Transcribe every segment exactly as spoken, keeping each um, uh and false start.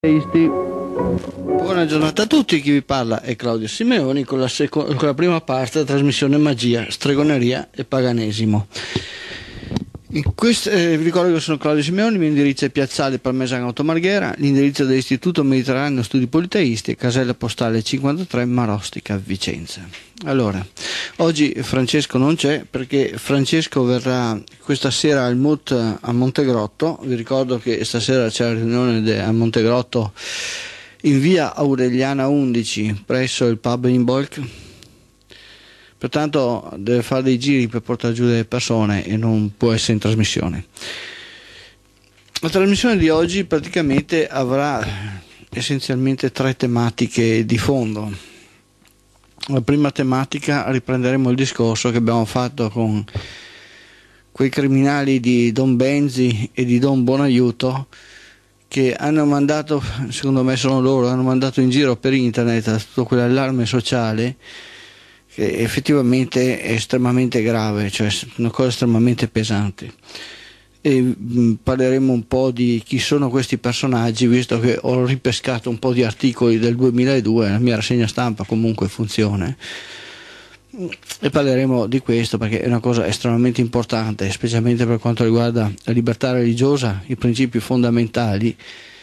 Buona giornata a tutti, chi vi parla è Claudio Simeoni con la, seco- con la prima parte della trasmissione Magia, Stregoneria e Paganesimo. In quest- eh, vi ricordo che sono Claudio Simeoni, il mio indirizzo è Piazzale Parmesano Automarghera, l'indirizzo dell'Istituto Mediterraneo Studi Politeisti, casella postale cinquantatré Marostica, Vicenza. Allora, oggi Francesco non c'è perché Francesco verrà questa sera al M U T a Montegrotto. Vi ricordo che stasera c'è la riunione de- a Montegrotto in via Aureliana undici presso il pub in Bolk. Pertanto deve fare dei giri per portare giù delle persone e non può essere in trasmissione. La trasmissione di oggi praticamente avrà essenzialmente tre tematiche di fondo. La prima tematica, riprenderemo il discorso che abbiamo fatto con quei criminali di Don Benzi e di Don Buonaiuto che hanno mandato, secondo me sono loro, hanno mandato in giro per internet tutto quell'allarme sociale che effettivamente è estremamente grave, cioè una cosa estremamente pesante. E mh, parleremo un po' di chi sono questi personaggi, visto che ho ripescato un po' di articoli del duemiladue, la mia rassegna stampa comunque funziona, e parleremo di questo perché è una cosa estremamente importante, specialmente per quanto riguarda la libertà religiosa, i principi fondamentali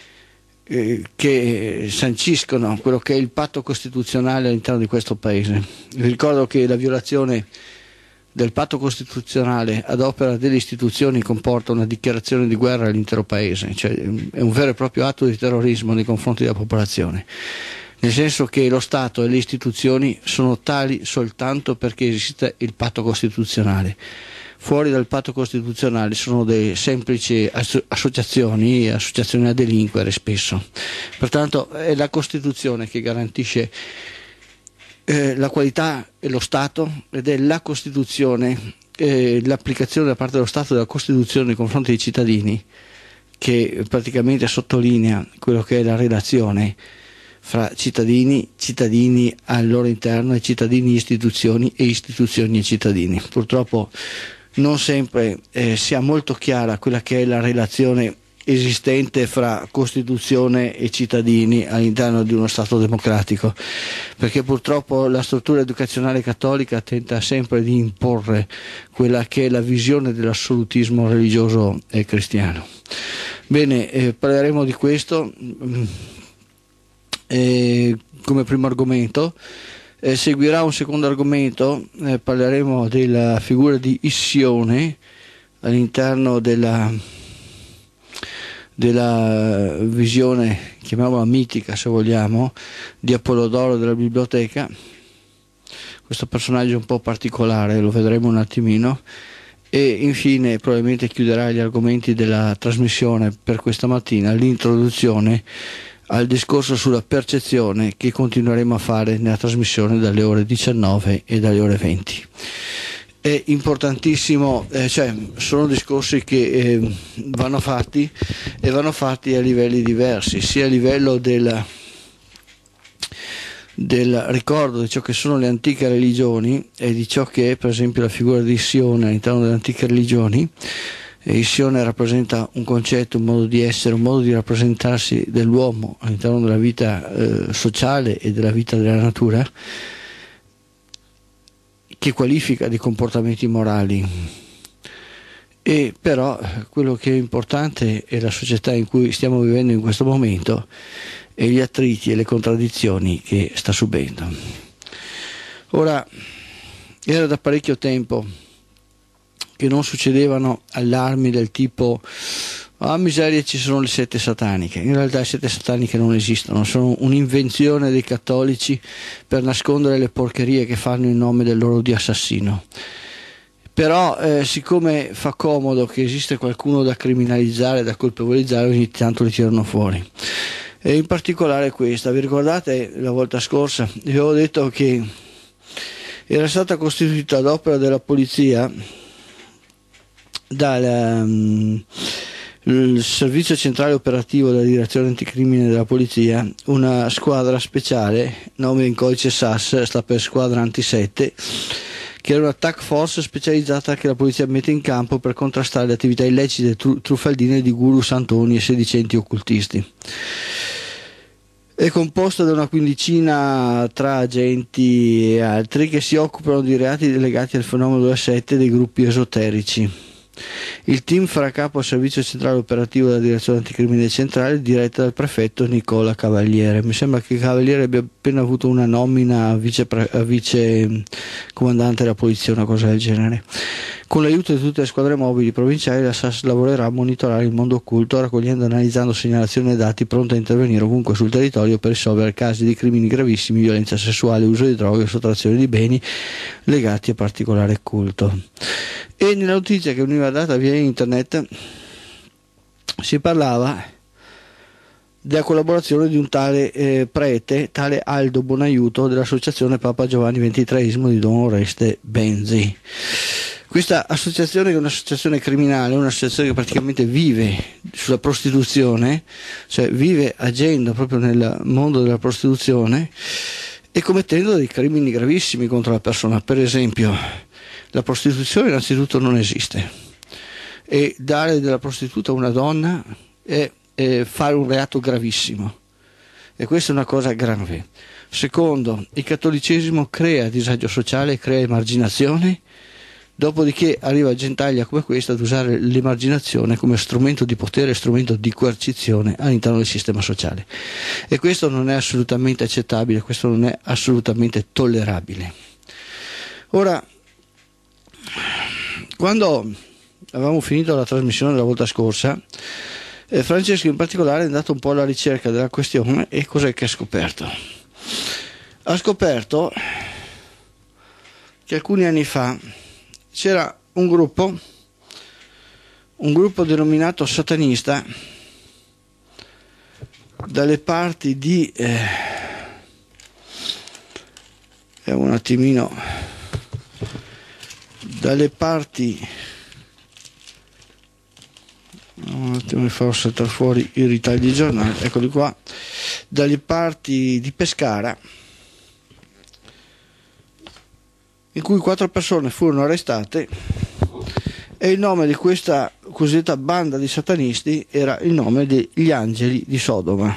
che sanciscono quello che è il patto costituzionale all'interno di questo paese. Vi ricordo che la violazione del patto costituzionale ad opera delle istituzioni comporta una dichiarazione di guerra all'intero paese, cioè è un vero e proprio atto di terrorismo nei confronti della popolazione, nel senso che lo Stato e le istituzioni sono tali soltanto perché esiste il patto costituzionale. Fuori dal patto costituzionale sono delle semplici asso- associazioni, associazioni a delinquere spesso. Pertanto è la Costituzione che garantisce eh, la qualità e lo Stato, ed è la Costituzione, eh, l'applicazione da parte dello Stato della Costituzione nei confronti dei cittadini che praticamente sottolinea quello che è la relazione fra cittadini, cittadini al loro interno, e cittadini, istituzioni, e istituzioni e cittadini. Purtroppo non sempre eh, sia molto chiara quella che è la relazione esistente fra Costituzione e cittadini all'interno di uno Stato democratico, perché purtroppo la struttura educazionale cattolica tenta sempre di imporre quella che è la visione dell'assolutismo religioso e cristiano. Bene, eh, parleremo di questo eh, come primo argomento. Eh, seguirà un secondo argomento, eh, parleremo della figura di Issione all'interno della, della visione, chiamiamola mitica se vogliamo, di Apollodoro della biblioteca. Questo personaggio è un po' particolare, lo vedremo un attimino. E infine probabilmente chiuderà gli argomenti della trasmissione per questa mattina l'introduzione al discorso sulla percezione che continueremo a fare nella trasmissione dalle ore diciannove e dalle ore venti. È importantissimo, eh, cioè sono discorsi che eh, vanno fatti e vanno fatti a livelli diversi, sia a livello del, del ricordo di ciò che sono le antiche religioni e di ciò che è per esempio la figura di Issione all'interno delle antiche religioni. Issione rappresenta un concetto, un modo di essere, un modo di rappresentarsi dell'uomo all'interno della vita eh, sociale e della vita della natura, che qualifica dei comportamenti morali. E però quello che è importante è la società in cui stiamo vivendo in questo momento e gli attriti e le contraddizioni che sta subendo. Ora, era da parecchio tempo che non succedevano allarmi del tipo ah miseria, ci sono le sette sataniche. In realtà le sette sataniche non esistono, sono un'invenzione dei cattolici per nascondere le porcherie che fanno in nome del loro dio assassino. Però eh, siccome fa comodo che esiste qualcuno da criminalizzare, da colpevolizzare, ogni tanto li tirano fuori. E in particolare questa, vi ricordate la volta scorsa vi avevo detto che era stata costituita ad opera della polizia, dal um, il servizio centrale operativo della direzione anticrimine della polizia, una squadra speciale, nome in codice S A S, sta per squadra anti sette, che era una task force specializzata che la polizia mette in campo per contrastare le attività illecite tru- truffaldine di guru santoni e sedicenti occultisti. È composta da una quindicina tra agenti e altri che si occupano di reati legati al fenomeno della sette dei gruppi esoterici. Il team farà capo al servizio centrale operativo della direzione anticrimine centrale, diretta dal prefetto Nicola Cavaliere. Mi sembra che Cavaliere abbia appena avuto una nomina a vice, a vice comandante della polizia, una cosa del genere. Con l'aiuto di tutte le squadre mobili provinciali, la S A S lavorerà a monitorare il mondo occulto, raccogliendo e analizzando segnalazioni e dati, pronta a intervenire ovunque sul territorio per risolvere casi di crimini gravissimi, violenza sessuale, uso di droghe, sottrazione di beni legati a particolare culto. E nella notizia che veniva data via internet si parlava della collaborazione di un tale eh, prete, tale Aldo Bonaiuto, dell'associazione Papa Giovanni ventitreesimo di Don Oreste Benzi. Questa associazione, che è un'associazione criminale, un'associazione che praticamente vive sulla prostituzione, cioè vive agendo proprio nel mondo della prostituzione e commettendo dei crimini gravissimi contro la persona. Per esempio, la prostituzione innanzitutto non esiste, e dare della prostituta a una donna è, è fare un reato gravissimo, e questa è una cosa grave. Secondo, il cattolicesimo crea disagio sociale, crea emarginazione. Dopodiché arriva gentaglia come questa ad usare l'emarginazione come strumento di potere, strumento di coercizione all'interno del sistema sociale. E questo non è assolutamente accettabile, questo non è assolutamente tollerabile. Ora, quando avevamo finito la trasmissione della volta scorsa, eh, Francesco in particolare è andato un po' alla ricerca della questione, e cos'è che ha scoperto? Ha scoperto che alcuni anni fa c'era un gruppo, un gruppo denominato satanista dalle parti di eh, è un attimino dalle parti un attimo mi farò saltare fuori i ritagli di giornale, eccoli qua, dalle parti di Pescara, in cui quattro persone furono arrestate, e il nome di questa cosiddetta banda di satanisti era il nome degli Angeli di Sodoma.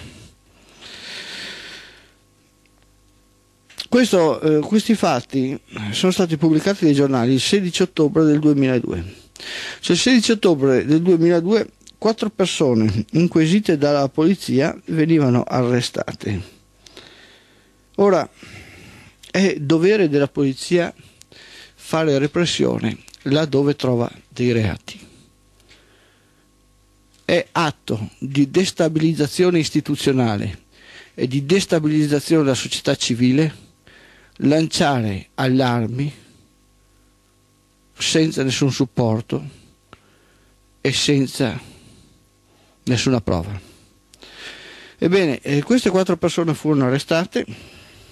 Questo, eh, questi fatti sono stati pubblicati dai giornali il sedici ottobre del duemiladue. Cioè il sedici ottobre del duemiladue quattro persone inquisite dalla polizia venivano arrestate. Ora, è dovere della polizia fare repressione laddove trova dei reati. È atto di destabilizzazione istituzionale e di destabilizzazione della società civile lanciare allarmi senza nessun supporto e senza nessuna prova. Ebbene, eh, queste quattro persone furono arrestate,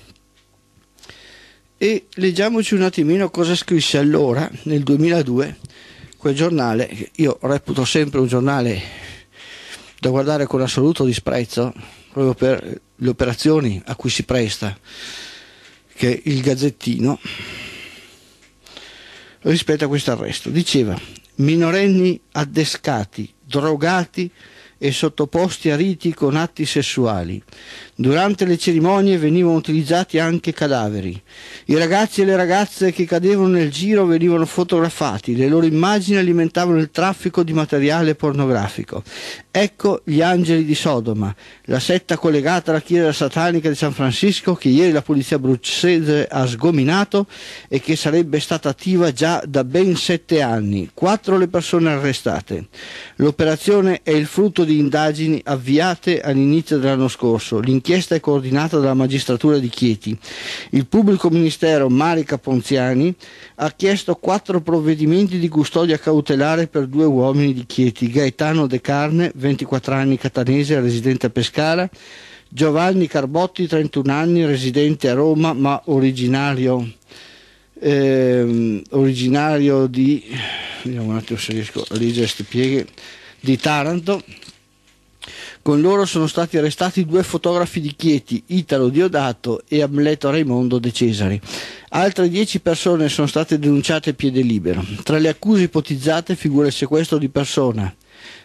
e leggiamoci un attimino cosa scrisse allora, nel duemiladue, quel giornale, che io reputo sempre un giornale da guardare con assoluto disprezzo, proprio per le operazioni a cui si presta, che è il Gazzettino, rispetto a questo arresto. Diceva: minorenni addescati, drogati e sottoposti a riti con atti sessuali. Durante le cerimonie venivano utilizzati anche cadaveri. I ragazzi e le ragazze che cadevano nel giro venivano fotografati, le loro immagini alimentavano il traffico di materiale pornografico. Ecco gli Angeli di Sodoma, la setta collegata alla chiesa satanica di San Francisco che ieri la polizia abruzzese ha sgominato e che sarebbe stata attiva già da ben sette anni. Quattro le persone arrestate. L'operazione è il frutto di indagini avviate all'inizio dell'anno scorso. L'inchiesta è coordinata dalla magistratura di Chieti. Il pubblico ministero Marica Ponziani ha chiesto quattro provvedimenti di custodia cautelare per due uomini di Chieti: Gaetano De Carne, ventiquattro anni, catanese, residente a Pescara; Giovanni Carbotti, trentuno anni, residente a Roma ma originario eh, originario di vediamo un attimo se riesco a leggere queste pieghe, di Taranto. Con loro sono stati arrestati due fotografi di Chieti, Italo Diodato e Amleto Raimondo De Cesari. Altre dieci persone sono state denunciate a piede libero. Tra le accuse ipotizzate figura il sequestro di persona,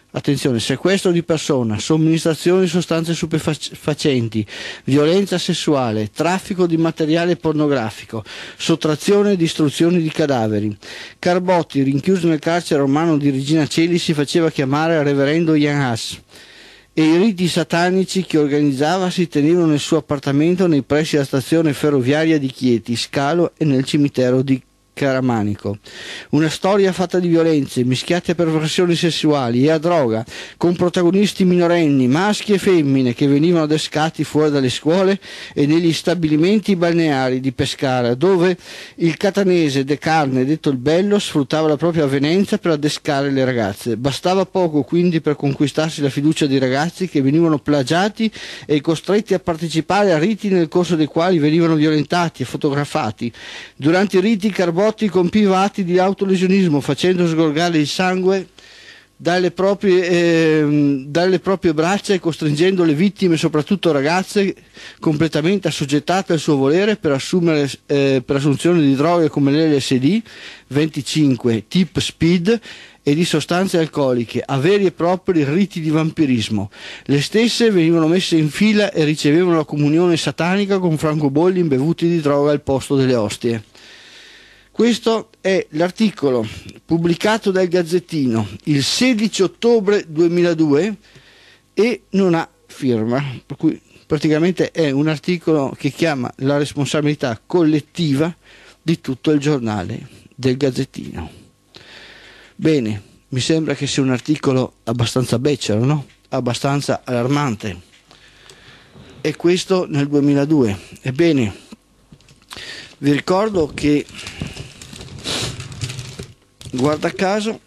attenzione, sequestro di persona, somministrazione di sostanze stupefacenti, violenza sessuale, traffico di materiale pornografico, sottrazione e distruzione di cadaveri. Carbotti, rinchiuso nel carcere romano di Regina Coeli, si faceva chiamare reverendo Jan Hus, e i riti satanici che organizzava si tenevano nel suo appartamento nei pressi della stazione ferroviaria di Chieti, Scalo e nel cimitero di Caramanico. Una storia fatta di violenze, mischiate a perversioni sessuali e a droga, con protagonisti minorenni, maschi e femmine, che venivano adescati fuori dalle scuole e negli stabilimenti balneari di Pescara, dove il catanese De Carne, detto il Bello, sfruttava la propria avvenenza per adescare le ragazze. Bastava poco quindi per conquistarsi la fiducia dei ragazzi, che venivano plagiati e costretti a partecipare a riti nel corso dei quali venivano violentati e fotografati. Durante i riti Carbotti compiva atti di autolesionismo, facendo sgorgare il sangue dalle proprie, eh, dalle proprie braccia e costringendo le vittime, soprattutto ragazze, completamente assoggettate al suo volere per assumere eh, per assunzione di droghe come l'L S D venticinque, tip speed e di sostanze alcoliche, a veri e propri riti di vampirismo. Le stesse venivano messe in fila e ricevevano la comunione satanica con francobolli imbevuti di droga al posto delle ostie. Questo è l'articolo pubblicato dal Gazzettino il sedici ottobre duemiladue e non ha firma, per cui praticamente è un articolo che chiama la responsabilità collettiva di tutto il giornale del Gazzettino. Bene, mi sembra che sia un articolo abbastanza becero, no? Abbastanza allarmante. E questo nel duemiladue. Ebbene, vi ricordo che, guarda caso,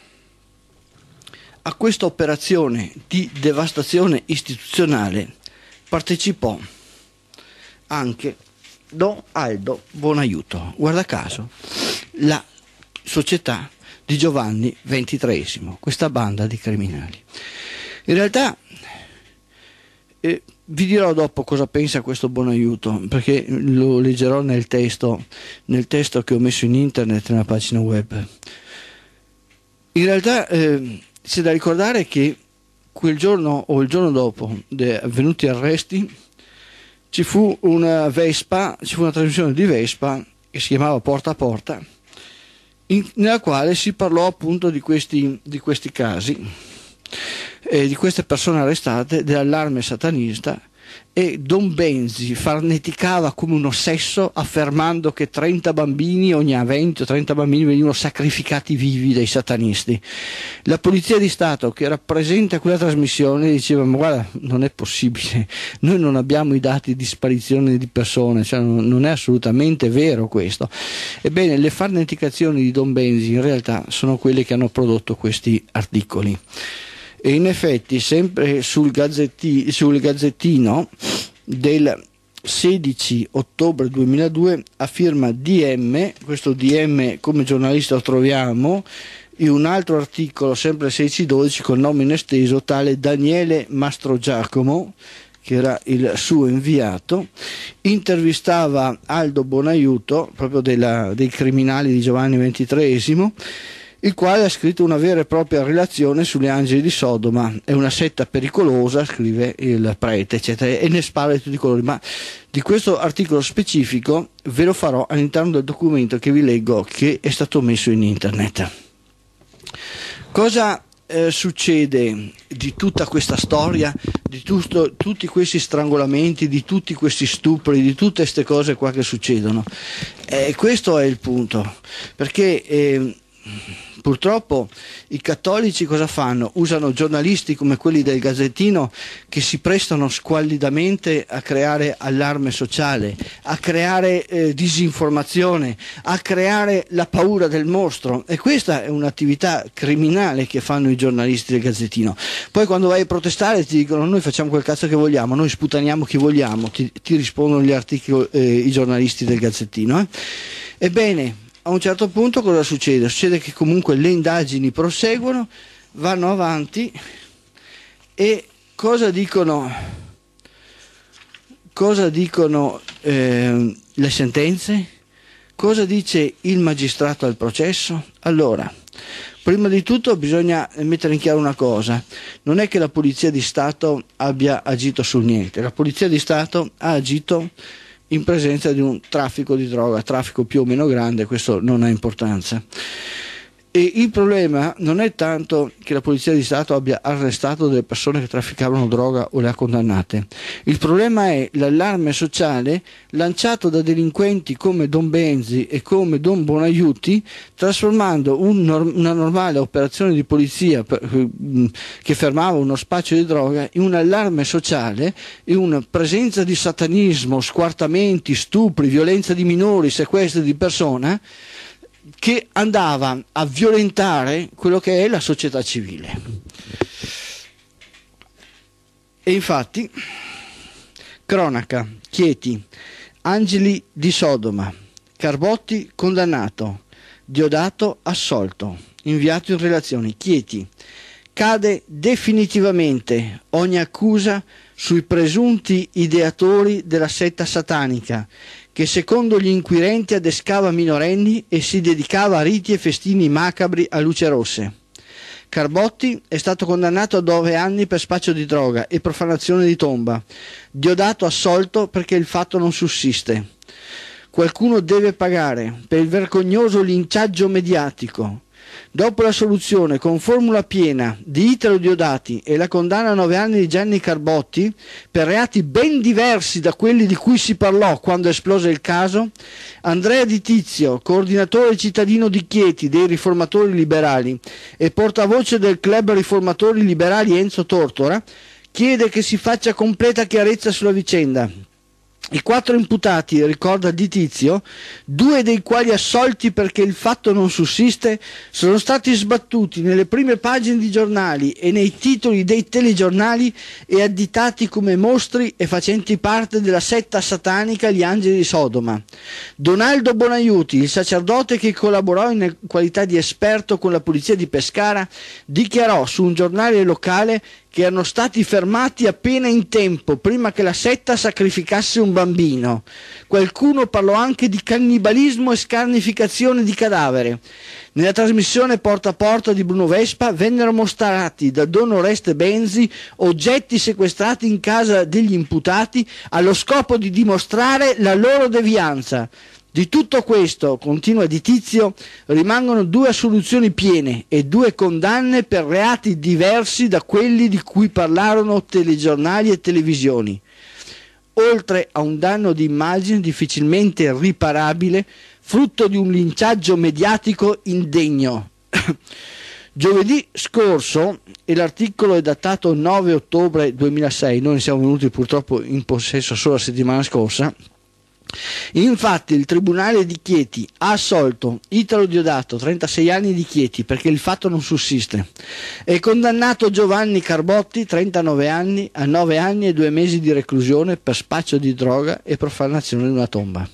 a questa operazione di devastazione istituzionale partecipò anche Don Aldo Buonaiuto, guarda caso, la società di Giovanni ventitreesimo, questa banda di criminali. In realtà eh, vi dirò dopo cosa pensa questo Buonaiuto, perché lo leggerò nel testo, nel testo che ho messo in internet, nella pagina web. In realtà eh, c'è da ricordare che quel giorno o il giorno dopo de, avvenuti arresti ci fu una Vespa, ci fu una trasmissione di Vespa che si chiamava Porta a Porta, in, nella quale si parlò appunto di questi, di questi casi, eh, di queste persone arrestate, dell'allarme satanista, e Don Benzi farneticava come un ossesso affermando che trenta bambini, ogni venti o trenta bambini venivano sacrificati vivi dai satanisti. La polizia di Stato che era presente a quella trasmissione diceva: ma guarda, non è possibile, noi non abbiamo i dati di sparizione di persone, cioè non, non è assolutamente vero questo. Ebbene, le farneticazioni di Don Benzi in realtà sono quelle che hanno prodotto questi articoli. E in effetti sempre sul, gazzetti, sul Gazzettino del sedici ottobre duemiladue, a firma D M, questo D M come giornalista lo troviamo in un altro articolo sempre sedici dodici con nome esteso, tale Daniele Mastrogiacomo, che era il suo inviato, intervistava Aldo Buonaiuto, proprio della, dei criminali di Giovanni ventitreesimo, il quale ha scritto una vera e propria relazione sulle angeli di Sodoma. È una setta pericolosa, scrive il prete, eccetera, e ne spara di tutti i colori. Ma di questo articolo specifico ve lo farò all'interno del documento che vi leggo, che è stato messo in internet. Cosa eh, succede di tutta questa storia, di tutto, tutti questi strangolamenti, di tutti questi stupri, di tutte queste cose qua che succedono? Eh, questo è il punto, perché eh, purtroppo i cattolici cosa fanno? Usano giornalisti come quelli del Gazzettino che si prestano squallidamente a creare allarme sociale, a creare eh, disinformazione, a creare la paura del mostro, e questa è un'attività criminale che fanno i giornalisti del Gazzettino. Poi quando vai a protestare ti dicono: noi facciamo quel cazzo che vogliamo, noi sputaniamo chi vogliamo, ti, ti rispondono gli articoli, eh, i giornalisti del Gazzettino. Eh? Ebbene, a un certo punto cosa succede? Succede che comunque le indagini proseguono, vanno avanti, e cosa dicono, cosa dicono eh, le sentenze? Cosa dice il magistrato al processo? Allora, Prima di tutto bisogna mettere in chiaro una cosa: non è che la Polizia di Stato abbia agito sul niente, la Polizia di Stato ha agito in presenza di un traffico di droga, traffico più o meno grande, questo non ha importanza. E il problema non è tanto che la Polizia di Stato abbia arrestato delle persone che trafficavano droga o le ha condannate. Il problema è l'allarme sociale lanciato da delinquenti come Don Benzi e come Don Bonaiuti, trasformando un norm- una normale operazione di polizia per, che fermava uno spaccio di droga in un allarme sociale, in una presenza di satanismo, squartamenti, stupri, violenza di minori, sequestri di persona, che andava a violentare quello che è la società civile. E infatti, cronaca, Chieti, Angeli di Sodoma, Carbotti condannato, Diodato assolto, inviato in relazione. Chieti, cade definitivamente ogni accusa sui presunti ideatori della setta satanica, che secondo gli inquirenti adescava minorenni e si dedicava a riti e festini macabri a luce rosse. Carbotti è stato condannato a nove anni per spaccio di droga e profanazione di tomba. Diodato assolto perché il fatto non sussiste. Qualcuno deve pagare per il vergognoso linciaggio mediatico. Dopo la soluzione con formula piena di Italo Diodati e la condanna a nove anni di Gianni Carbotti per reati ben diversi da quelli di cui si parlò quando esplose il caso, Andrea Di Tizio, coordinatore cittadino di Chieti dei riformatori liberali e portavoce del club riformatori liberali Enzo Tortora, chiede che si faccia completa chiarezza sulla vicenda. I quattro imputati, ricorda Di Tizio, due dei quali assolti perché il fatto non sussiste, sono stati sbattuti nelle prime pagine di giornali e nei titoli dei telegiornali e additati come mostri e facenti parte della setta satanica Gli Angeli di Sodoma. Donaldo Bonaiuti, il sacerdote che collaborò in qualità di esperto con la polizia di Pescara, dichiarò su un giornale locale che erano stati fermati appena in tempo, prima che la setta sacrificasse un bambino. Qualcuno parlò anche di cannibalismo e scarnificazione di cadavere. Nella trasmissione Porta a Porta di Bruno Vespa vennero mostrati da Don Oreste Benzi oggetti sequestrati in casa degli imputati allo scopo di dimostrare la loro devianza. Di tutto questo, continua Di Tizio, rimangono due assoluzioni piene e due condanne per reati diversi da quelli di cui parlarono telegiornali e televisioni, oltre a un danno di immagine difficilmente riparabile, frutto di un linciaggio mediatico indegno. Giovedì scorso, e l'articolo è datato nove ottobre duemilasei, noi ne siamo venuti purtroppo in possesso solo la settimana scorsa. Infatti il Tribunale di Chieti ha assolto Italo Diodato, trentasei anni di Chieti, perché il fatto non sussiste, e condannato Giovanni Carbotti, trentanove anni, a nove anni e due mesi di reclusione per spaccio di droga e profanazione di una tomba.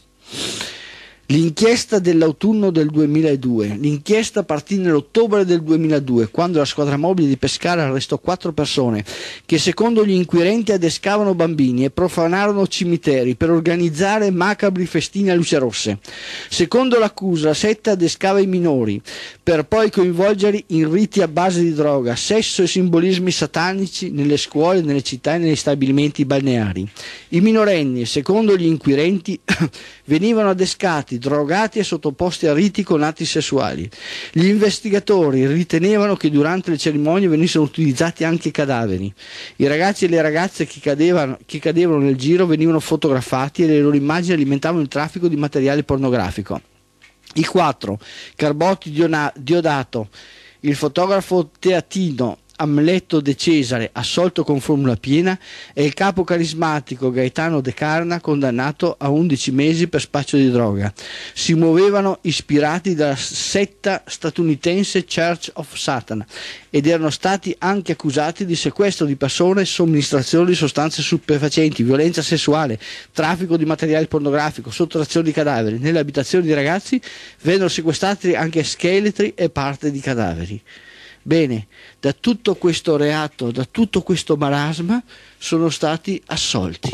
L'inchiesta dell'autunno del duemiladue. L'inchiesta partì nell'ottobre del duemiladue, quando la squadra mobile di Pescara arrestò quattro persone che secondo gli inquirenti adescavano bambini e profanarono cimiteri per organizzare macabri festini a luce rosse. Secondo l'accusa, la setta adescava i minori per poi coinvolgerli in riti a base di droga, sesso e simbolismi satanici nelle scuole, nelle città e negli stabilimenti balneari. I minorenni, secondo gli inquirenti, venivano adescati, drogati e sottoposti a riti con atti sessuali. Gli investigatori ritenevano che durante le cerimonie venissero utilizzati anche cadaveri. I ragazzi e le ragazze che cadevano, che cadevano nel giro venivano fotografati e le loro immagini alimentavano il traffico di materiale pornografico. I quattro, Carbotti, Diodato, il fotografo teatino Amleto De Cesare, assolto con formula piena, e il capo carismatico Gaetano De Carna, condannato a undici mesi per spaccio di droga. Si muovevano ispirati dalla setta statunitense Church of Satan ed erano stati anche accusati di sequestro di persone, somministrazione di sostanze stupefacenti, violenza sessuale, traffico di materiale pornografico, sottrazione di cadaveri. Nelle abitazioni di ragazzi vennero sequestrati anche scheletri e parte di cadaveri. Bene, da tutto questo reato, da tutto questo marasma sono stati assolti,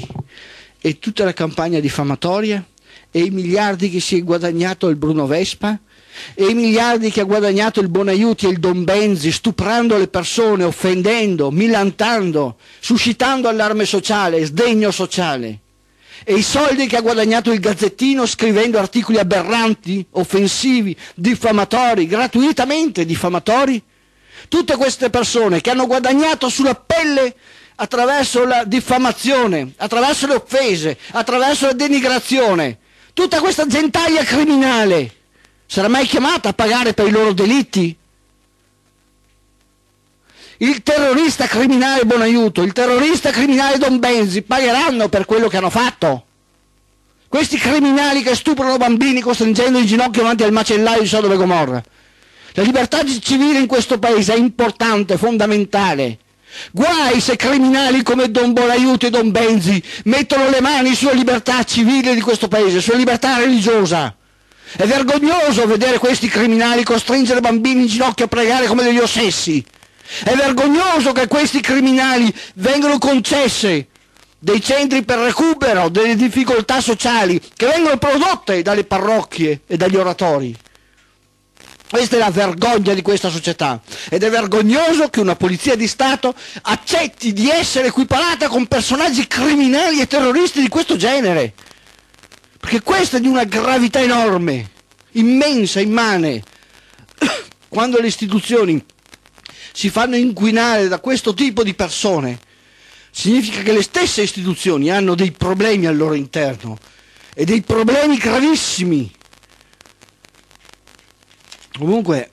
e tutta la campagna diffamatoria e i miliardi che si è guadagnato il Bruno Vespa e i miliardi che ha guadagnato il Bonaiuti e il Don Benzi, stuprando le persone, offendendo, millantando, suscitando allarme sociale, sdegno sociale, e i soldi che ha guadagnato il Gazzettino scrivendo articoli aberranti, offensivi, diffamatori, gratuitamente diffamatori, tutte queste persone che hanno guadagnato sulla pelle attraverso la diffamazione, attraverso le offese, attraverso la denigrazione, tutta questa gentaglia criminale sarà mai chiamata a pagare per i loro delitti? Il terrorista criminale Bonaiuto, il terrorista criminale Don Benzi pagheranno per quello che hanno fatto? Questi criminali che stuprano bambini costringendo in ginocchio davanti al macellaio di Sodoma e Gomorra. La libertà civile in questo paese è importante, fondamentale. Guai se criminali come Don Bonaiuto e Don Benzi mettono le mani sulla libertà civile di questo paese, sulla libertà religiosa. È vergognoso vedere questi criminali costringere bambini in ginocchio a pregare come degli ossessi. È vergognoso che a questi criminali vengano concesse dei centri per recupero delle difficoltà sociali che vengono prodotte dalle parrocchie e dagli oratori. Questa è la vergogna di questa società ed è vergognoso che una polizia di Stato accetti di essere equiparata con personaggi criminali e terroristi di questo genere, perché questa è di una gravità enorme, immensa, immane. Quando le istituzioni si fanno inquinare da questo tipo di persone, significa che le stesse istituzioni hanno dei problemi al loro interno e dei problemi gravissimi. Comunque,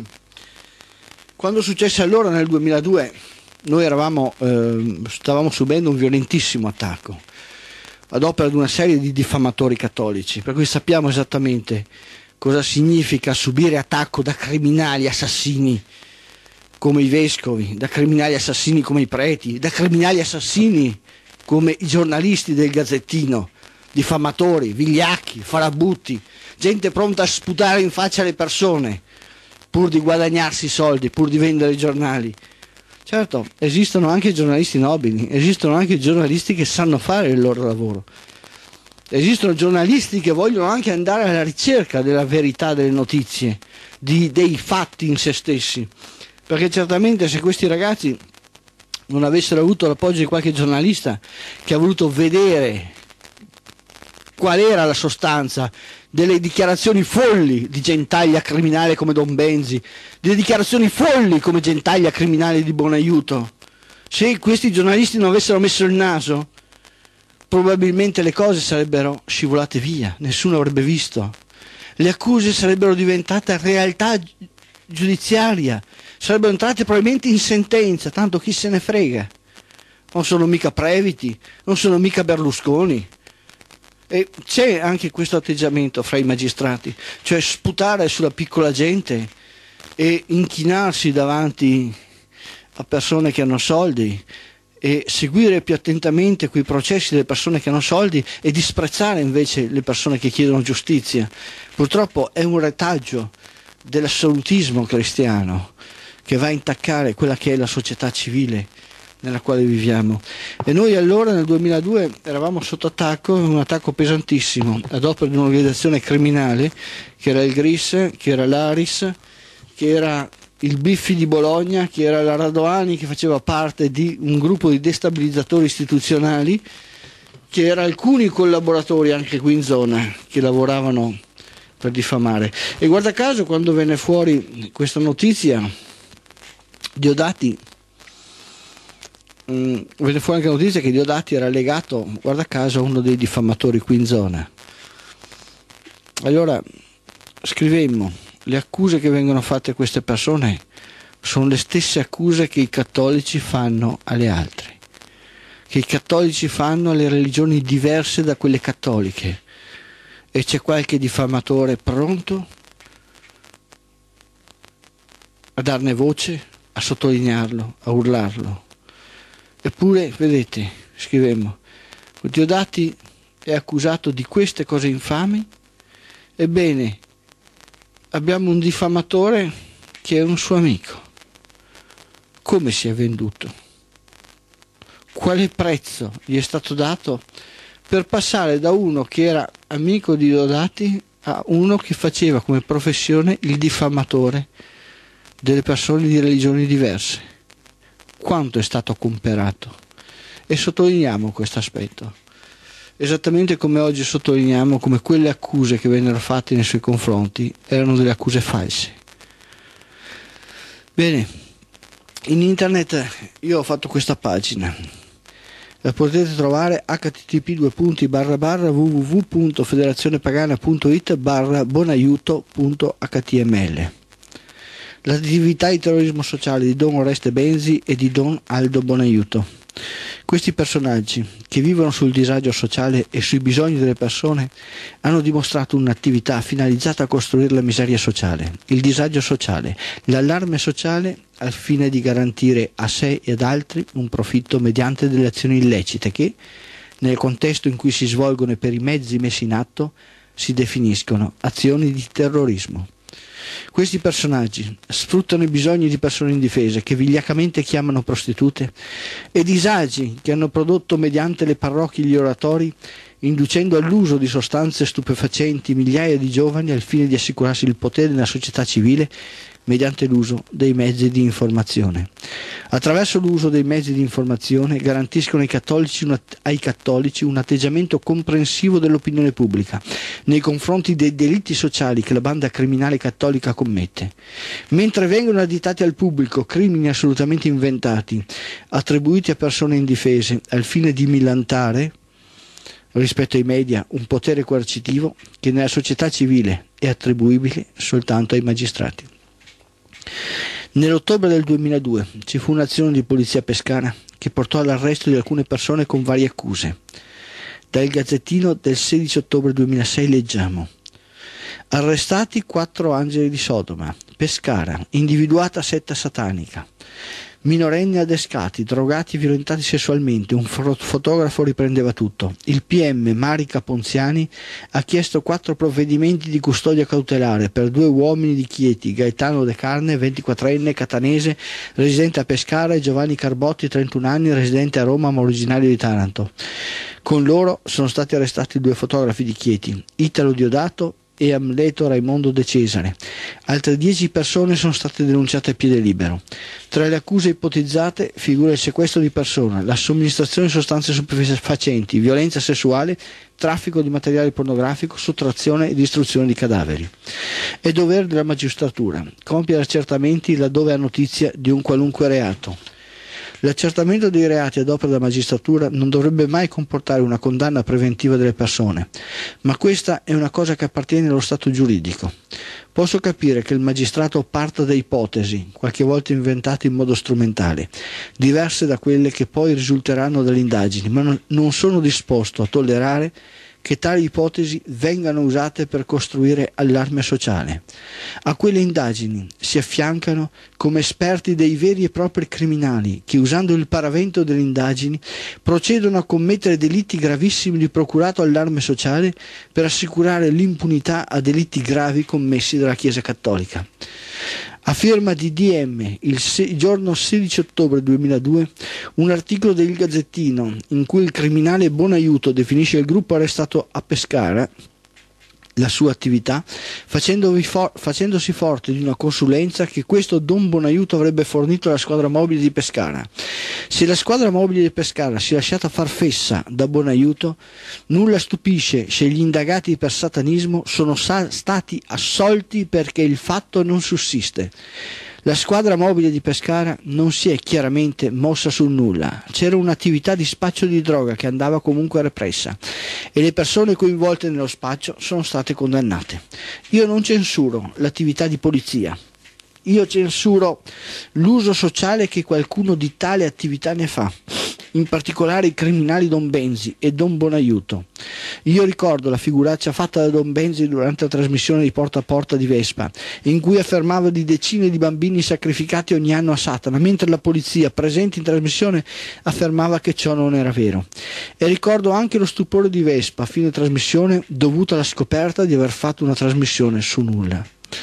quando successe allora nel duemiladue, noi eravamo, eh, stavamo subendo un violentissimo attacco ad opera di una serie di diffamatori cattolici, per cui sappiamo esattamente cosa significa subire attacco da criminali assassini come i vescovi, da criminali assassini come i preti, da criminali assassini come i giornalisti del Gazzettino, diffamatori, vigliacchi, farabutti, gente pronta a sputare in faccia alle persone pur di guadagnarsi soldi, pur di vendere i giornali. Certo, esistono anche giornalisti nobili, esistono anche giornalisti che sanno fare il loro lavoro, esistono giornalisti che vogliono anche andare alla ricerca della verità delle notizie, di, dei fatti in se stessi, perché certamente se questi ragazzi non avessero avuto l'appoggio di qualche giornalista che ha voluto vedere qual era la sostanza delle dichiarazioni folli di gentaglia criminale come Don Benzi, delle dichiarazioni folli come gentaglia criminale di Bonaiuto, se questi giornalisti non avessero messo il naso, probabilmente le cose sarebbero scivolate via, nessuno avrebbe visto, le accuse sarebbero diventate realtà giudiziaria, sarebbero entrate probabilmente in sentenza, tanto chi se ne frega, non sono mica Previti, non sono mica Berlusconi. E c'è anche questo atteggiamento fra i magistrati, cioè sputare sulla piccola gente e inchinarsi davanti a persone che hanno soldi e seguire più attentamente quei processi delle persone che hanno soldi e disprezzare invece le persone che chiedono giustizia. Purtroppo è un retaggio dell'assolutismo cristiano che va a intaccare quella che è la società civile nella quale viviamo. E noi allora nel duemiladue eravamo sotto attacco, un attacco pesantissimo ad opera di un'organizzazione criminale che era il Gris, che era l'Aris, che era il Biffi di Bologna, che era la Radoani, che faceva parte di un gruppo di destabilizzatori istituzionali, che era alcuni collaboratori anche qui in zona che lavoravano per diffamare. E guarda caso, quando venne fuori questa notizia, Diodati Mm, venne fuori anche la notizia che Diodati era legato, guarda caso, a uno dei diffamatori qui in zona. Allora scrivemmo: le accuse che vengono fatte a queste persone sono le stesse accuse che i cattolici fanno alle altre, che i cattolici fanno alle religioni diverse da quelle cattoliche, e c'è qualche diffamatore pronto a darne voce, a sottolinearlo, a urlarlo. Eppure, vedete, scrivemmo, Diodati è accusato di queste cose infami, ebbene, abbiamo un diffamatore che è un suo amico. Come si è venduto? Quale prezzo gli è stato dato per passare da uno che era amico di Diodati a uno che faceva come professione il diffamatore delle persone di religioni diverse. Quanto è stato comperato? E sottolineiamo questo aspetto, esattamente come oggi sottolineiamo come quelle accuse che vennero fatte nei suoi confronti erano delle accuse false. Bene, in internet io ho fatto questa pagina, la potete trovare h t t p due punti barra barra w w w punto federazionepagana punto it barra bonaiuto punto h t m l. L'attività di terrorismo sociale di Don Oreste Benzi e di Don Aldo Bonaiuto. Questi personaggi, che vivono sul disagio sociale e sui bisogni delle persone, hanno dimostrato un'attività finalizzata a costruire la miseria sociale, il disagio sociale, l'allarme sociale al fine di garantire a sé e ad altri un profitto mediante delle azioni illecite che, nel contesto in cui si svolgono e per i mezzi messi in atto, si definiscono azioni di terrorismo. Questi personaggi sfruttano i bisogni di persone indifese che vigliaccamente chiamano prostitute e disagi che hanno prodotto mediante le parrocchie e gli oratori, inducendo all'uso di sostanze stupefacenti migliaia di giovani al fine di assicurarsi il potere nella società civile mediante l'uso dei mezzi di informazione. Attraverso l'uso dei mezzi di informazione garantiscono ai cattolici, un, ai cattolici un atteggiamento comprensivo dell'opinione pubblica nei confronti dei delitti sociali che la banda criminale cattolica commette. Mentre vengono additati al pubblico crimini assolutamente inventati, attribuiti a persone indifese al fine di millantare rispetto ai media un potere coercitivo che nella società civile è attribuibile soltanto ai magistrati. Nell'ottobre del duemiladue ci fu un'azione di polizia pescara che portò all'arresto di alcune persone con varie accuse. Dal Gazzettino del sedici ottobre duemilasei leggiamo: arrestati quattro angeli di Sodoma, Pescara, individuata setta satanica, minorenni adescati, drogati e violentati sessualmente, un fotografo riprendeva tutto. Il P M Marica Ponziani ha chiesto quattro provvedimenti di custodia cautelare per due uomini di Chieti, Gaetano De Carne, ventiquattrenne, catanese, residente a Pescara, e Giovanni Carbotti, trentuno anni, residente a Roma ma originario di Taranto. Con loro sono stati arrestati due fotografi di Chieti, Italo Diodato e Amleto Raimondo De Cesare. Altre dieci persone sono state denunciate a piede libero. Tra le accuse ipotizzate figura il sequestro di persona, la somministrazione di sostanze stupefacenti, violenza sessuale, traffico di materiale pornografico, sottrazione e distruzione di cadaveri. È dovere della magistratura compiere accertamenti laddove ha notizia di un qualunque reato. L'accertamento dei reati ad opera della magistratura non dovrebbe mai comportare una condanna preventiva delle persone, ma questa è una cosa che appartiene allo Stato giuridico. Posso capire che il magistrato parta da ipotesi, qualche volta inventate in modo strumentale, diverse da quelle che poi risulteranno dalle indagini, ma non sono disposto a tollerare che tali ipotesi vengano usate per costruire allarme sociale. A quelle indagini si affiancano come esperti dei veri e propri criminali che, usando il paravento delle indagini, procedono a commettere delitti gravissimi di procurato allarme sociale per assicurare l'impunità a delitti gravi commessi dalla Chiesa Cattolica. A firma di D M, il, se- il giorno sedici ottobre duemiladue, un articolo del Gazzettino in cui il criminale Bonaiuto definisce il gruppo arrestato a Pescara, la sua attività, for- facendosi forte di una consulenza che questo Don Bonaiuto avrebbe fornito alla squadra mobile di Pescara. Se la squadra mobile di Pescara si è lasciata far fessa da Bonaiuto, nulla stupisce se gli indagati per satanismo sono sa- stati assolti perché il fatto non sussiste. La squadra mobile di Pescara non si è chiaramente mossa sul nulla, c'era un'attività di spaccio di droga che andava comunque repressa e le persone coinvolte nello spaccio sono state condannate. Io non censuro l'attività di polizia, io censuro l'uso sociale che qualcuno di tale attività ne fa, in particolare i criminali Don Benzi e Don Bonaiuto. Io ricordo la figuraccia fatta da Don Benzi durante la trasmissione di Porta a Porta di Vespa, in cui affermava di decine di bambini sacrificati ogni anno a Satana, mentre la polizia presente in trasmissione affermava che ciò non era vero. E ricordo anche lo stupore di Vespa a fine trasmissione dovuto alla scoperta di aver fatto una trasmissione su nulla.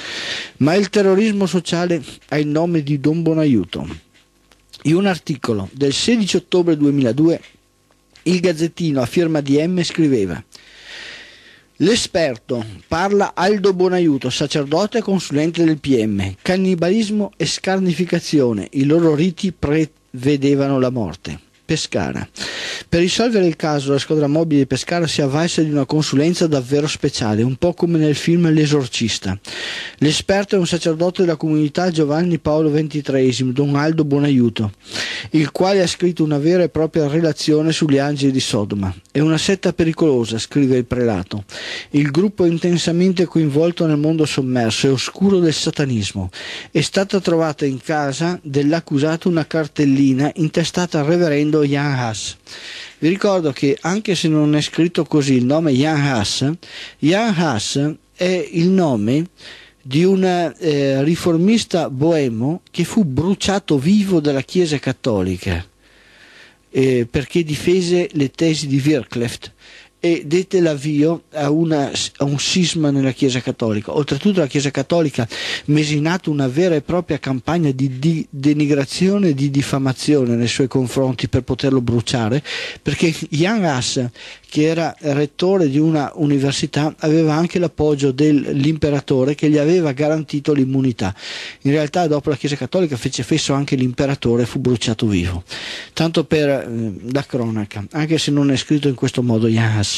Ma il terrorismo sociale ha il nome di Don Bonaiuto. In un articolo del sedici ottobre duemiladue il Gazzettino a firma D M scriveva: L'esperto, parla Aldo Buonaiuto, sacerdote e consulente del P M. Cannibalismo e scarnificazione, i loro riti prevedevano la morte. Pescara. Per risolvere il caso la squadra mobile di Pescara si avvalse di una consulenza davvero speciale, un po' come nel film L'Esorcista. L'esperto è un sacerdote della comunità Giovanni Paolo ventitreesimo, Don Aldo Buonaiuto, il quale ha scritto una vera e propria relazione sugli angeli di Sodoma. È una setta pericolosa, scrive il prelato. Il gruppo è intensamente coinvolto nel mondo sommerso e oscuro del satanismo. È stata trovata in casa dell'accusato una cartellina intestata al reverendo Jan Hus. Vi ricordo che anche se non è scritto così il nome Jan Hus, Jan Hus è il nome di un eh, riformista boemo che fu bruciato vivo dalla Chiesa cattolica eh, perché difese le tesi di Wycliffe e dette l'avvio a, una, a un sisma nella Chiesa cattolica. Oltretutto la Chiesa cattolica mise in atto una vera e propria campagna di, di denigrazione e di diffamazione nei suoi confronti per poterlo bruciare, perché Jan Hus, che era rettore di una università, aveva anche l'appoggio dell'imperatore che gli aveva garantito l'immunità. In realtà dopo la Chiesa cattolica fece fesso anche l'imperatore e fu bruciato vivo. Tanto per eh, la cronaca, anche se non è scritto in questo modo Jan Hus.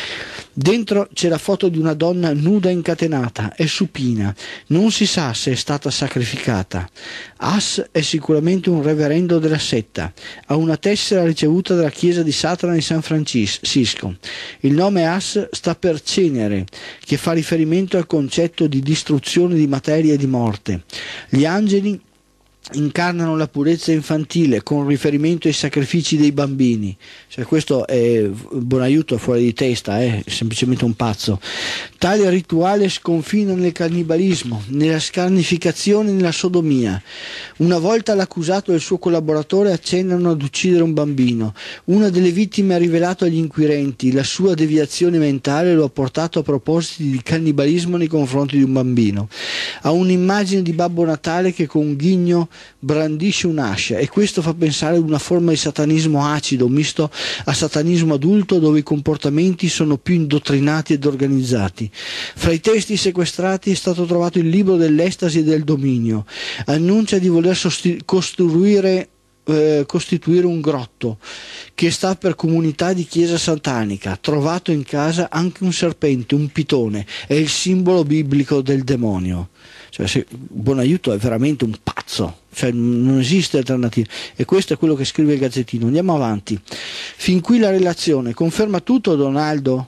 Dentro c'è la foto di una donna nuda incatenata, è supina, non si sa se è stata sacrificata. Hus è sicuramente un reverendo della setta, ha una tessera ricevuta dalla chiesa di Satana in San Francisco. Il nome Hus sta per cenere, che fa riferimento al concetto di distruzione di materia e di morte. Gli angeli incarnano la purezza infantile con riferimento ai sacrifici dei bambini. Cioè, questo è Buonaiuto, è fuori di testa, è semplicemente un pazzo. Tale rituale sconfina nel cannibalismo, nella scarnificazione e nella sodomia. Una volta l'accusato e il suo collaboratore accennano ad uccidere un bambino. Una delle vittime ha rivelato agli inquirenti la sua deviazione mentale e lo ha portato a propositi di cannibalismo nei confronti di un bambino. Ha un'immagine di Babbo Natale che con un ghigno brandisce un'ascia, e questo fa pensare ad una forma di satanismo acido misto a satanismo adulto, dove i comportamenti sono più indottrinati ed organizzati. Fra i testi sequestrati è stato trovato il libro dell'estasi e del dominio. Annuncia di voler sosti- costruire eh, costituire un grotto che sta per comunità di chiesa satanica. Trovato in casa anche un serpente, un pitone, è il simbolo biblico del demonio. Cioè, se Buonaiuto è veramente un pazzo, cioè non esiste alternativa, e questo è quello che scrive il Gazzettino. Andiamo avanti. Fin qui la relazione. Conferma tutto Don Aldo?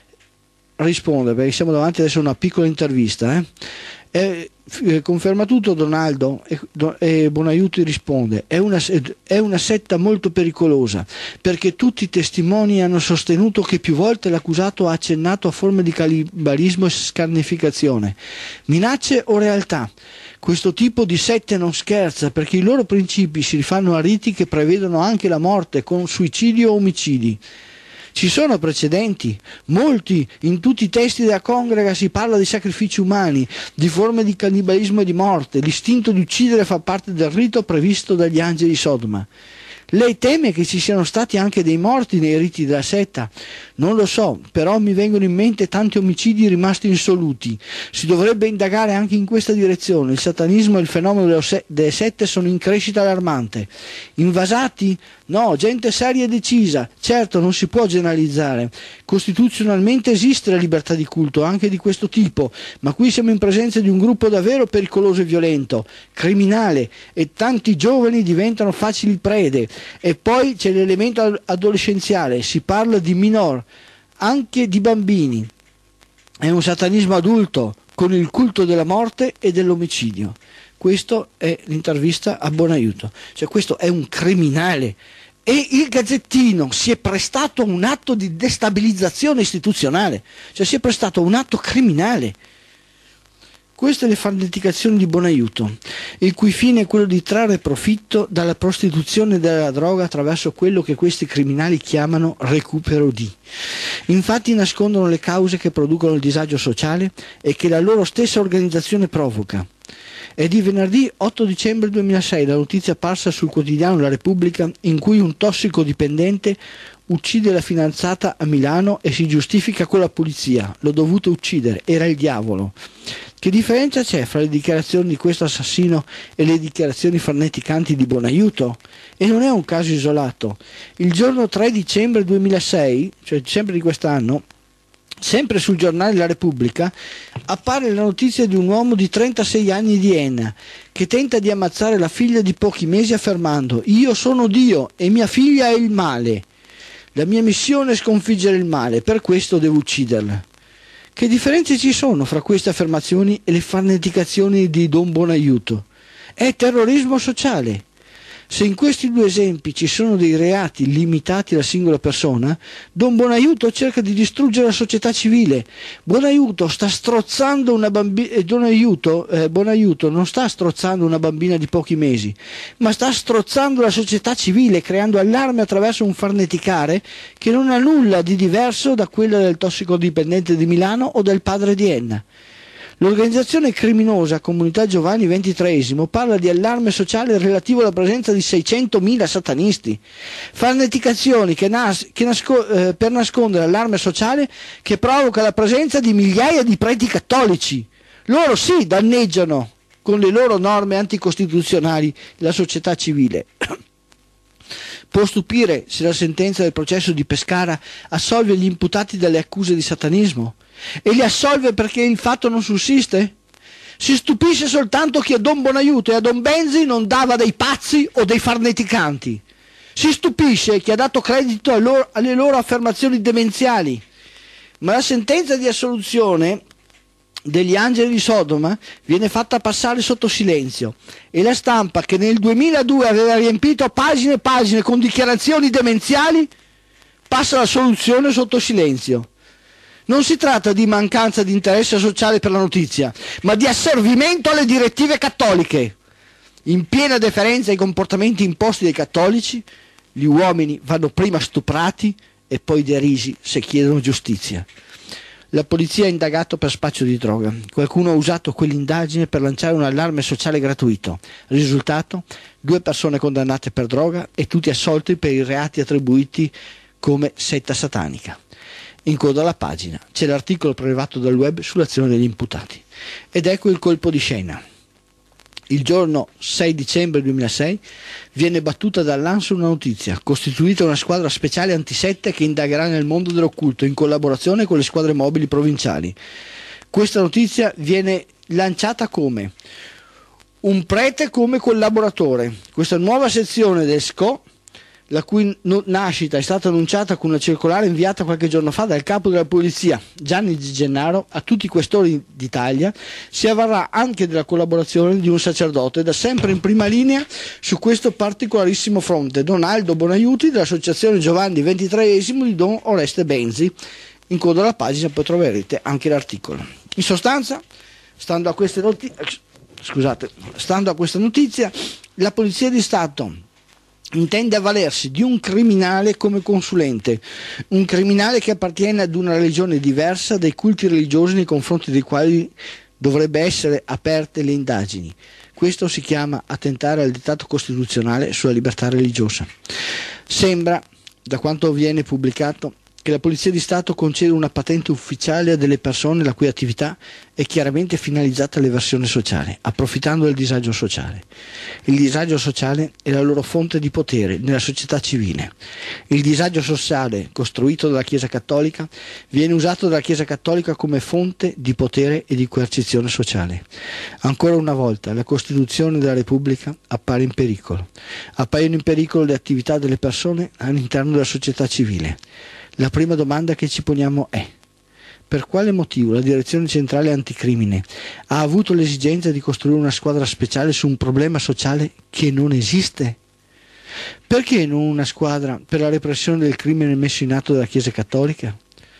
Risponde, perché siamo davanti adesso a una piccola intervista. Eh? E, eh, conferma tutto Don Aldo? E, e Buonaiuto risponde: è una, è una setta molto pericolosa, perché tutti i testimoni hanno sostenuto che più volte l'accusato ha accennato a forme di cannibalismo e scarnificazione. Minacce o realtà? Questo tipo di sette non scherza, perché i loro principi si rifanno a riti che prevedono anche la morte con suicidio o omicidi. Ci sono precedenti, molti, in tutti i testi della congrega si parla di sacrifici umani, di forme di cannibalismo e di morte. L'istinto di uccidere fa parte del rito previsto dagli angeli di Sodoma. Lei teme che ci siano stati anche dei morti nei riti della setta? Non lo so, però mi vengono in mente tanti omicidi rimasti insoluti. Si dovrebbe indagare anche in questa direzione. Il satanismo e il fenomeno delle sette sono in crescita allarmante. Invasati? No, gente seria e decisa. Certo, non si può generalizzare. Costituzionalmente esiste la libertà di culto, anche di questo tipo, ma qui siamo in presenza di un gruppo davvero pericoloso e violento, criminale, e tanti giovani diventano facili prede. E poi c'è l'elemento adolescenziale, si parla di minor, anche di bambini. È un satanismo adulto con il culto della morte e dell'omicidio. Questo è l'intervista a Buonaiuto. Cioè, questo è un criminale. E il Gazzettino si è prestato a un atto di destabilizzazione istituzionale, cioè si è prestato a un atto criminale. Queste le fanaticazioni di Buonaiuto, il cui fine è quello di trarre profitto dalla prostituzione e dalla droga attraverso quello che questi criminali chiamano recupero di. Infatti nascondono le cause che producono il disagio sociale e che la loro stessa organizzazione provoca. È di venerdì otto dicembre duemilasei la notizia apparsa sul quotidiano La Repubblica in cui un tossicodipendente uccide la fidanzata a Milano e si giustifica con la polizia. L'ho dovuto uccidere, era il diavolo. Che differenza c'è fra le dichiarazioni di questo assassino e le dichiarazioni farneticanti di Buonaiuto? E non è un caso isolato. Il giorno tre dicembre duemilasei, cioè dicembre di quest'anno, sempre sul giornale La Repubblica, appare la notizia di un uomo di trentasei anni di Enna che tenta di ammazzare la figlia di pochi mesi affermando: io sono Dio e mia figlia è il male. La mia missione è sconfiggere il male, per questo devo ucciderla. Che differenze ci sono fra queste affermazioni e le farneticazioni di Don Buonaiuto? È terrorismo sociale. Se in questi due esempi ci sono dei reati limitati alla singola persona, Don Buonaiuto cerca di distruggere la società civile. Buonaiuto sta strozzando una bambina, Buonaiuto, eh, Buonaiuto non sta strozzando una bambina di pochi mesi, ma sta strozzando la società civile, creando allarme attraverso un farneticare che non ha nulla di diverso da quello del tossicodipendente di Milano o del padre di Enna. L'organizzazione criminosa Comunità Giovanni ventitreesimo parla di allarme sociale relativo alla presenza di seicentomila satanisti, farneticazioni che nas- che nasco- eh, per nascondere l'allarme sociale che provoca la presenza di migliaia di preti cattolici. Loro sì danneggiano con le loro norme anticostituzionali la società civile. Può stupire se la sentenza del processo di Pescara assolve gli imputati dalle accuse di satanismo? E li assolve perché il fatto non sussiste? Si stupisce soltanto chi a Don Buonaiuto e a Don Benzi non dava dei pazzi o dei farneticanti. Si stupisce chi ha dato credito a loro, alle loro affermazioni demenziali. Ma la sentenza di assoluzione degli angeli di Sodoma viene fatta passare sotto silenzio e la stampa, che nel duemiladue aveva riempito pagine e pagine con dichiarazioni demenziali, passa la soluzione sotto silenzio. Non si tratta di mancanza di interesse sociale per la notizia, ma di asservimento alle direttive cattoliche. In piena deferenza ai comportamenti imposti dai cattolici, gli uomini vanno prima stuprati e poi derisi se chiedono giustizia. La polizia ha indagato per spaccio di droga. Qualcuno ha usato quell'indagine per lanciare un allarme sociale gratuito. Risultato? Due persone condannate per droga e tutti assolti per i reati attribuiti come setta satanica. In coda alla pagina c'è l'articolo prelevato dal web sull'azione degli imputati. Ed ecco il colpo di scena. Il giorno sei dicembre duemilasei viene battuta dall'Ansa una notizia: costituita una squadra speciale antisette che indagherà nel mondo dell'occulto in collaborazione con le squadre mobili provinciali. Questa notizia viene lanciata come un prete come collaboratore. Questa nuova sezione del S C O, la cui nascita è stata annunciata con una circolare inviata qualche giorno fa dal capo della polizia Gianni Di Gennaro a tutti i questori d'Italia, si avvarrà anche della collaborazione di un sacerdote da sempre in prima linea su questo particolarissimo fronte, Don Aldo Buonaiuti dell'Associazione Giovanni ventitreesimo di Don Oreste Benzi. In coda alla pagina poi troverete anche l'articolo. In sostanza, stando a queste notizie, scusate, stando a questa notizia, la Polizia di Stato intende avvalersi di un criminale come consulente, un criminale che appartiene ad una religione diversa dai culti religiosi nei confronti dei quali dovrebbe essere aperte le indagini. Questo si chiama attentare al dettato costituzionale sulla libertà religiosa. Sembra, da quanto viene pubblicato, che la Polizia di Stato concede una patente ufficiale a delle persone la cui attività è chiaramente finalizzata all'eversione sociale, approfittando del disagio sociale. Il disagio sociale è la loro fonte di potere nella società civile. Il disagio sociale costruito dalla Chiesa Cattolica viene usato dalla Chiesa Cattolica come fonte di potere e di coercizione sociale. Ancora una volta la Costituzione della Repubblica appare in pericolo. Appaiono in pericolo le attività delle persone all'interno della società civile. La prima domanda che ci poniamo è: per quale motivo la Direzione Centrale Anticrimine ha avuto l'esigenza di costruire una squadra speciale su un problema sociale che non esiste? Perché non una squadra per la repressione del crimine messo in atto dalla Chiesa Cattolica?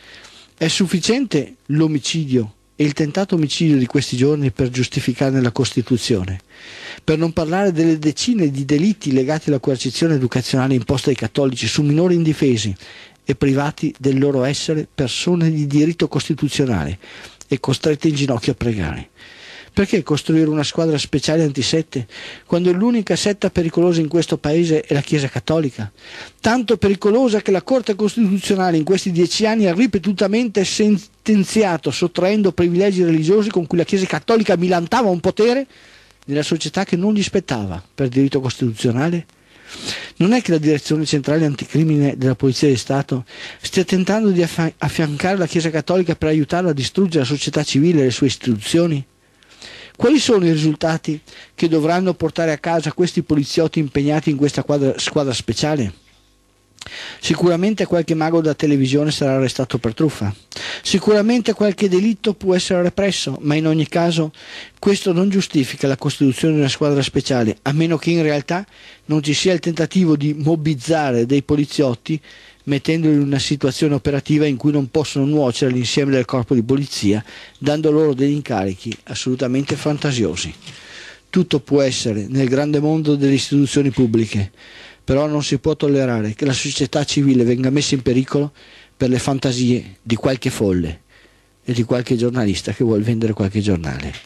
È sufficiente l'omicidio e il tentato omicidio di questi giorni per giustificarne la Costituzione? Per non parlare delle decine di delitti legati alla coercizione educazionale imposta ai cattolici su minori indifesi e privati del loro essere persone di diritto costituzionale e costrette in ginocchio a pregare. Perché costruire una squadra speciale antisette quando l'unica setta pericolosa in questo paese è la Chiesa Cattolica? Tanto pericolosa che la Corte Costituzionale in questi dieci anni ha ripetutamente sentenziato, sottraendo privilegi religiosi con cui la Chiesa Cattolica milantava un potere nella società che non gli spettava per diritto costituzionale. Non è che la direzione centrale anticrimine della Polizia di Stato stia tentando di affiancare la Chiesa Cattolica per aiutarla a distruggere la società civile e le sue istituzioni? Quali sono i risultati che dovranno portare a casa questi poliziotti impegnati in questa quadra, squadra speciale? Sicuramente qualche mago da televisione sarà arrestato per truffa, sicuramente qualche delitto può essere represso, ma in ogni caso questo non giustifica la costituzione di una squadra speciale, a meno che in realtà non ci sia il tentativo di mobbizzare dei poliziotti mettendoli in una situazione operativa in cui non possono nuocere all'insieme del corpo di polizia, dando loro degli incarichi assolutamente fantasiosi. Tutto può essere nel grande mondo delle istituzioni pubbliche, però non si può tollerare che la società civile venga messa in pericolo per le fantasie di qualche folle e di qualche giornalista che vuole vendere qualche giornale.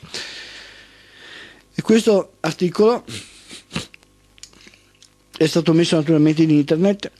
E questo articolo è stato messo naturalmente in internet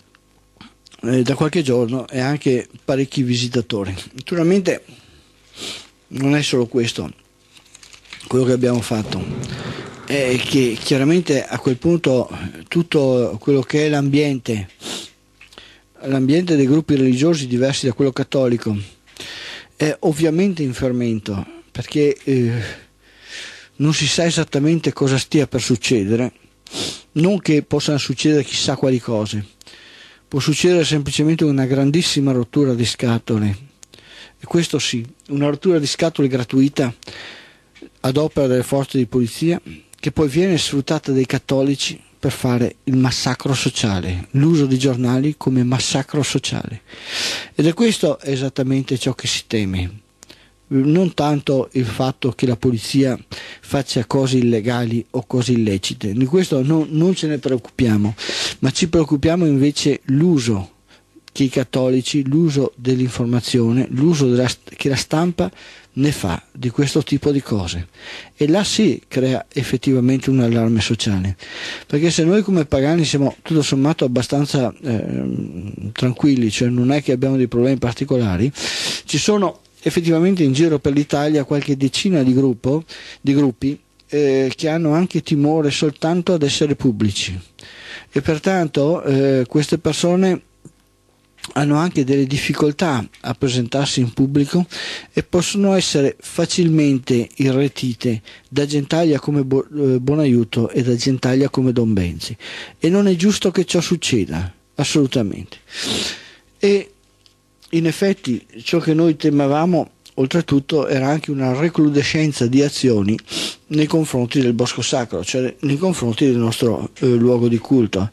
eh, da qualche giorno e anche parecchi visitatori. Naturalmente non è solo questo quello che abbiamo fatto. È che chiaramente a quel punto tutto quello che è l'ambiente l'ambiente dei gruppi religiosi diversi da quello cattolico è ovviamente in fermento, perché eh, non si sa esattamente cosa stia per succedere, non che possano succedere chissà quali cose, può succedere semplicemente una grandissima rottura di scatole, e questo sì, una rottura di scatole gratuita ad opera delle forze di polizia, che poi viene sfruttata dai cattolici per fare il massacro sociale, l'uso di giornali come massacro sociale. Ed è questo esattamente ciò che si teme, non tanto il fatto che la polizia faccia cose illegali o cose illecite, di questo non, non ce ne preoccupiamo, ma ci preoccupiamo invece l'uso che i cattolici, l'uso dell'informazione, l'uso della, che la stampa ne fa di questo tipo di cose, e là si crea effettivamente un allarme sociale, perché se noi come pagani siamo tutto sommato abbastanza eh, tranquilli, cioè non è che abbiamo dei problemi particolari, ci sono effettivamente in giro per l'Italia qualche decina di, gruppo, di gruppi eh, che hanno anche timore soltanto ad essere pubblici, e pertanto eh, queste persone hanno anche delle difficoltà a presentarsi in pubblico e possono essere facilmente irretite da gentaglia come Bo- eh, Buonaiuto e da gentaglia come Don Benzi, e non è giusto che ciò succeda, assolutamente. E in effetti ciò che noi temevamo oltretutto era anche una recrudescenza di azioni nei confronti del Bosco Sacro, cioè nei confronti del nostro eh, luogo di culto.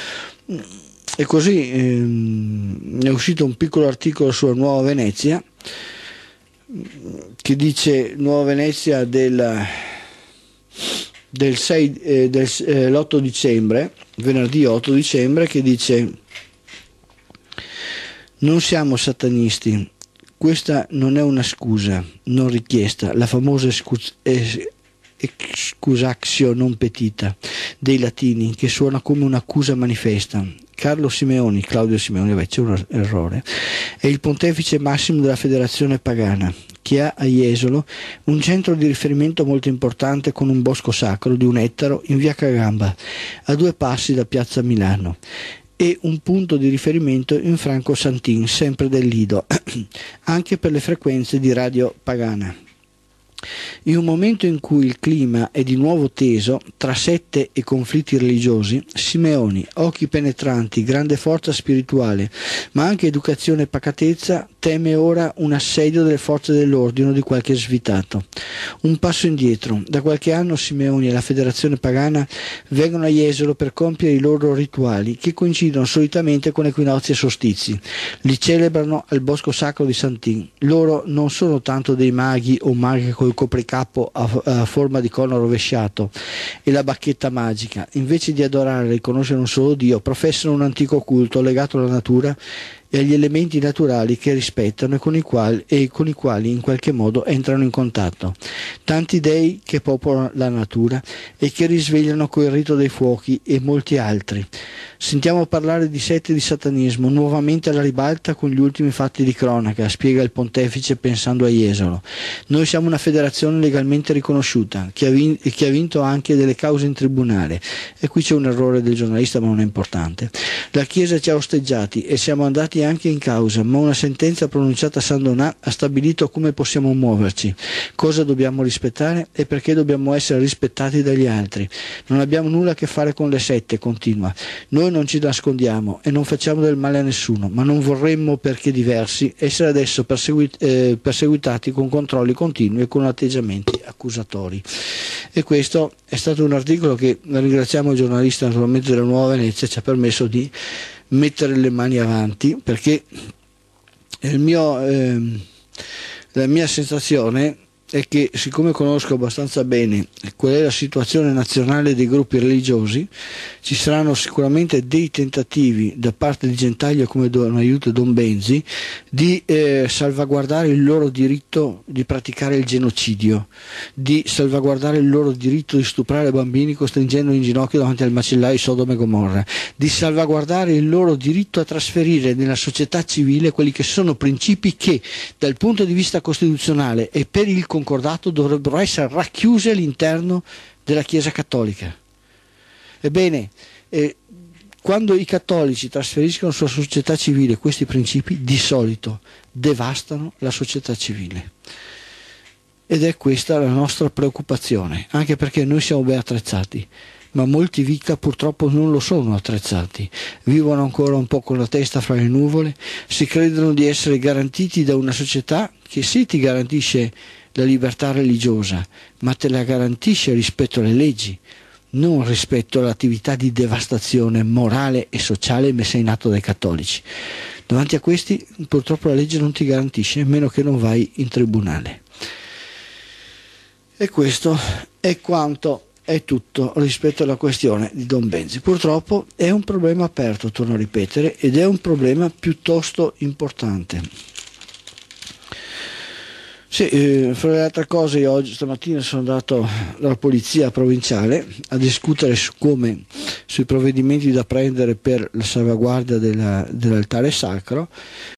E così ehm, è uscito un piccolo articolo sulla Nuova Venezia che dice Nuova Venezia del, del sei, eh, del, eh, l'otto dicembre, venerdì otto dicembre, che dice: non siamo satanisti, questa non è una scusa non richiesta, la famosa scus- es- excusatio non petita dei latini, che suona come un'accusa manifesta. Carlo Simeoni, Claudio Simeoni, beh, c'è un errore, è il pontefice massimo della federazione pagana, che ha a Jesolo un centro di riferimento molto importante con un bosco sacro di un ettaro in via Cagamba, a due passi da piazza Milano, e un punto di riferimento in Franco Santin, sempre del Lido, anche per le frequenze di radio pagana. In un momento in cui il clima è di nuovo teso tra sette e conflitti religiosi, Simeoni, occhi penetranti, grande forza spirituale, ma anche educazione e pacatezza, teme ora un assedio delle forze dell'ordine o di qualche svitato. Un passo indietro. Da qualche anno Simeoni e la federazione pagana vengono a Jesolo per compiere i loro rituali, che coincidono solitamente con equinozi e solstizi. Li celebrano al bosco sacro di Santin. Loro non sono tanto dei maghi o maghe col copricapo a, a forma di cono rovesciato e la bacchetta magica. Invece di adorare e riconoscere un solo Dio, professano un antico culto legato alla natura e e agli elementi naturali che rispettano e con i quali, e con i quali in qualche modo entrano in contatto. Tanti dei che popolano la natura e che risvegliano col rito dei fuochi e molti altri. Sentiamo parlare di sette di satanismo, nuovamente alla ribalta con gli ultimi fatti di cronaca, spiega il pontefice pensando a Jesolo. Noi siamo una federazione legalmente riconosciuta, che ha, vin- che ha vinto anche delle cause in tribunale. E qui c'è un errore del giornalista, ma non è importante. La Chiesa ci ha osteggiati e siamo andati anche in causa, ma una sentenza pronunciata a San Donà ha stabilito come possiamo muoverci, cosa dobbiamo rispettare e perché dobbiamo essere rispettati dagli altri. Non abbiamo nulla a che fare con le sette, continua. Noi non ci nascondiamo e non facciamo del male a nessuno, ma non vorremmo, perché diversi, essere adesso perseguit- eh, perseguitati con controlli continui e con atteggiamenti accusatori. E questo è stato un articolo che, ringraziamo il giornalista naturalmente della Nuova Venezia, ci ha permesso di mettere le mani avanti, perché il mio, eh, la mia sensazione è che, siccome conosco abbastanza bene qual è la situazione nazionale dei gruppi religiosi, ci saranno sicuramente dei tentativi da parte di Gentaglio come Don Aiuto e Don Benzi di eh, salvaguardare il loro diritto di praticare il genocidio, di salvaguardare il loro diritto di stuprare bambini costringendo in ginocchio davanti al macellaio Sodoma e Gomorra, di salvaguardare il loro diritto a trasferire nella società civile quelli che sono principi che dal punto di vista costituzionale e per il concordato dovrebbero essere racchiusi all'interno della Chiesa Cattolica. Ebbene, eh, quando i cattolici trasferiscono sulla società civile questi principi, di solito devastano la società civile. Ed è questa la nostra preoccupazione, anche perché noi siamo ben attrezzati, ma molti Wicca purtroppo non lo sono attrezzati, vivono ancora un po' con la testa fra le nuvole, si credono di essere garantiti da una società che sì ti garantisce la libertà religiosa, ma te la garantisce rispetto alle leggi, non rispetto all'attività di devastazione morale e sociale messa in atto dai cattolici. Davanti a questi purtroppo la legge non ti garantisce, a meno che non vai in tribunale. E questo è quanto, è tutto rispetto alla questione di Don Benzi. Purtroppo è un problema aperto, torno a ripetere, ed è un problema piuttosto importante. Sì, eh, fra le altre cose, io oggi stamattina sono andato dalla polizia provinciale a discutere su come, sui provvedimenti da prendere per la salvaguardia della, dell'altare sacro,